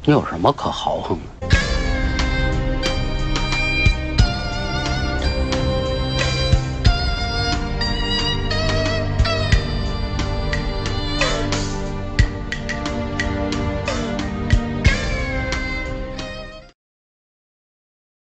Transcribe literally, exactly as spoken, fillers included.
你有什么可豪横的？